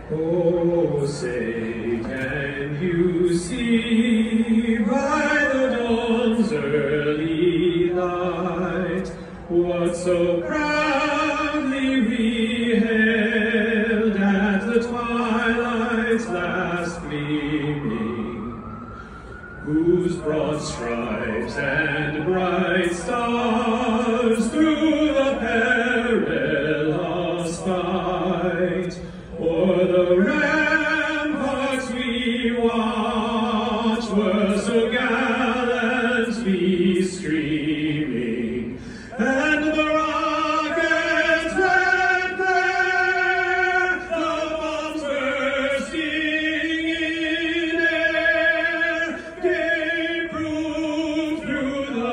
Oh, say, can you see by the dawn's early light what so proudly we hailed at the twilight's last gleaming, whose broad stripes and bright stars through the perilous fight o'er the ramparts we watched were so gallantly streaming, and the rockets' red glare, the bombs bursting in air, gave proof through the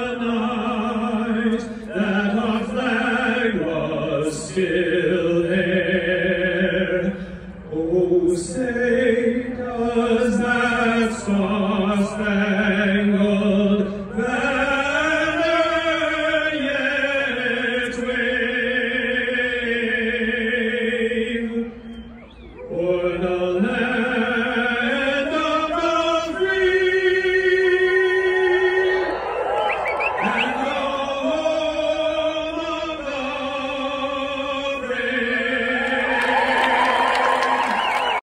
night that our flag was still there. Oh, say, does that star-spangled